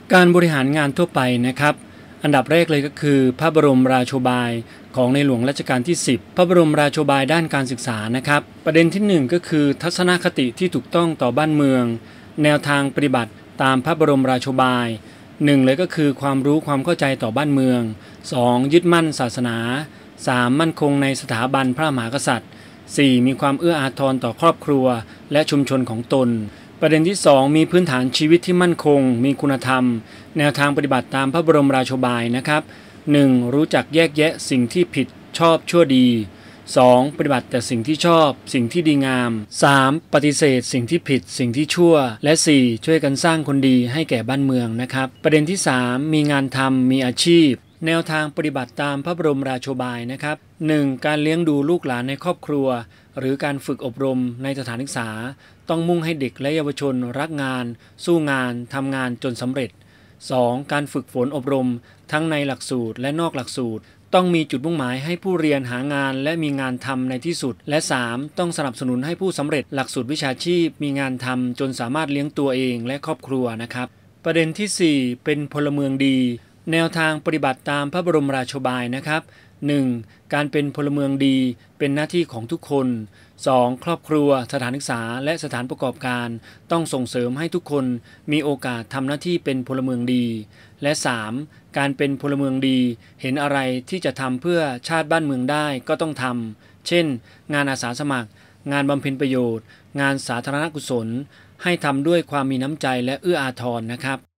การบริหารงานทั่วไปนะครับอันดับแรกเลยก็คือพระบรมราโชบายของในหลวงรัชกาลที่ 10พระบรมราโชบายด้านการศึกษานะครับประเด็นที่1ก็คือทัศนคติที่ถูกต้องต่อบ้านเมืองแนวทางปฏิบัติตามพระบรมราโชบาย1เลยก็คือความรู้ความเข้าใจต่อบ้านเมือง2ยึดมั่นศาสนา3มั่นคงในสถาบันพระมหากษัตริย์4มีความเอื้ออาทรต่อครอบครัวและชุมชนของตนประเด็นที่2มีพื้นฐานชีวิตที่มั่นคงมีคุณธรรมแนวทางปฏิบัติตามพระบรมราโชบายนะครับ 1. รู้จักแยกแยะสิ่งที่ผิดชอบชั่วดี 2. ปฏิบัติแต่สิ่งที่ชอบสิ่งที่ดีงาม 3. ปฏิเสธสิ่งที่ผิดสิ่งที่ชั่วและ 4. ช่วยกันสร้างคนดีให้แก่บ้านเมืองนะครับประเด็นที่3มีงานทำมีอาชีพแนวทางปฏิบัติตามพระบรมราโชบายนะครับ 1. การเลี้ยงดูลูกหลานในครอบครัวหรือการฝึกอบรมในสถานศึกษาต้องมุ่งให้เด็กและเยาวชนรักงานสู้งานทำงานจนสำเร็จ 2. การฝึกฝนอบรมทั้งในหลักสูตรและนอกหลักสูตรต้องมีจุดมุ่งหมายให้ผู้เรียนหางานและมีงานทำในที่สุดและ 3. ต้องสนับสนุนให้ผู้สำเร็จหลักสูตรวิชาชีพมีงานทำจนสามารถเลี้ยงตัวเองและครอบครัวนะครับประเด็นที่ 4 เป็นพลเมืองดีแนวทางปฏิบัติตามพระบรมราโชบายนะครับ 1. การเป็นพลเมืองดีเป็นหน้าที่ของทุกคน 2. ครอบครัวสถานศึกษาและสถานประกอบการต้องส่งเสริมให้ทุกคนมีโอกาสทำหน้าที่เป็นพลเมืองดีและ 3. การเป็นพลเมืองดีเห็นอะไรที่จะทำเพื่อชาติบ้านเมืองได้ก็ต้องทำเช่นงานอาสาสมัครงานบำเพ็ญประโยชน์งานสาธารณกุศลให้ทำด้วยความมีน้ำใจและเอื้ออาทรนะครับ